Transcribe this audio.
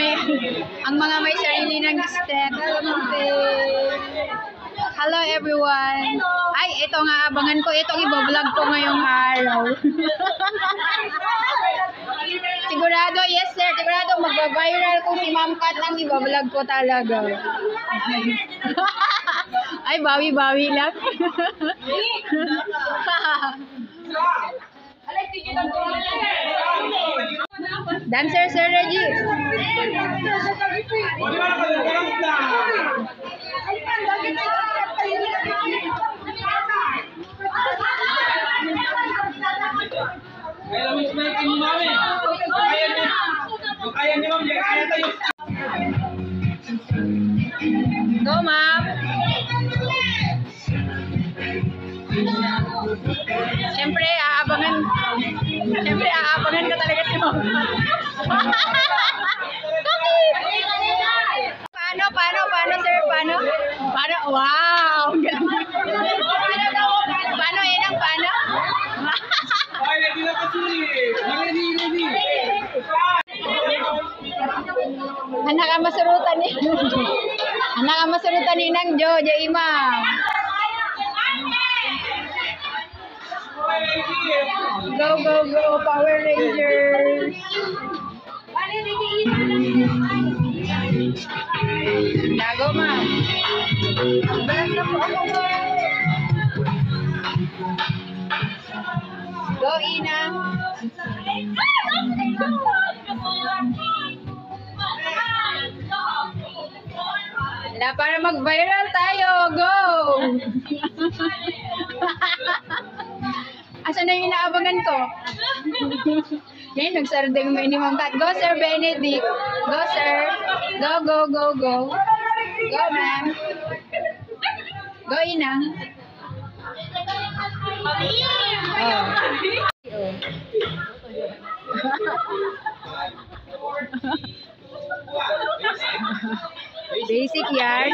mga may sarili ng step. Hello everyone. Ay, ito nga abangan ko. Itong i-vlog ko ngayong araw. Sigurado, yes sir. Sigurado magba-viral kung si Ma'am Kat ang i-vlog ko talaga. Ay, bawi-bawi lang. Dancer Sir Reggie. Go, Ma'am. Siyempre, aabangan ka talaga si Ma'am. Paano, sir? Paano? Wow! Paano, Enang? Paano? Ay, ready na kasi. Ready. Anak ang masurutan ni Nang Jo, Ima. Go, Power Rangers. Go, Ma'am. Go, Ina. Para mag-viral tayo. Go! Asan na yung inaabangan ko? Yan, nagsarding mo ni Ma'am Kat. Go, Sir Benedict. Go, sir. Go. Go, ma'am. Go, Inang. Basic yan.